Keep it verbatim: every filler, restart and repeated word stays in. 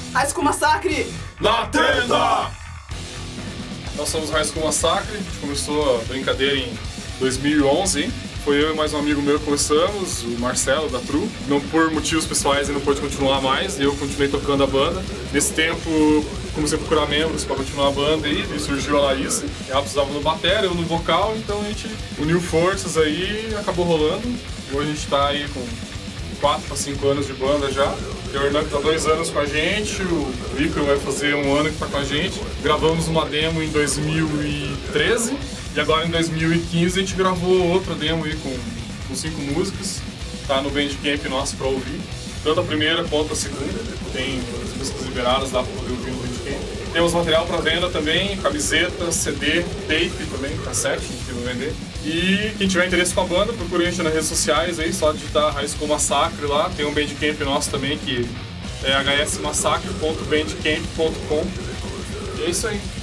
High School Massacre! Na tenda! Nós somos High School Massacre, a gente começou a brincadeira em dois mil e onze, hein? Foi eu e mais um amigo meu que começamos, o Marcelo, da True. Não por motivos pessoais ele não pôde continuar mais, e eu continuei tocando a banda. Nesse tempo comecei a procurar membros para continuar a banda aí, e surgiu a Larissa. Ela precisava no batera, eu no vocal, então a gente uniu forças aí e acabou rolando. E hoje a gente tá aí com quatro para cinco anos de banda já. O Hernan tá dois anos com a gente, o Victor vai fazer um ano que tá com a gente. Gravamos uma demo em dois mil e treze e agora em dois mil e quinze a gente gravou outra demo aí com, com cinco músicas. Tá no Bandcamp nosso pra ouvir. Tanto a primeira quanto a segunda. Tem as músicas liberadas lá pra poder ouvir no Bandcamp. Temos material para venda também, camiseta, C D, tape também, cassete, que vai vender. E quem tiver interesse com a banda, procure a gente nas redes sociais aí, só digitar High School Massacre lá. Tem um Bandcamp nosso também que é h s massacre ponto bandcamp ponto com. E é isso aí.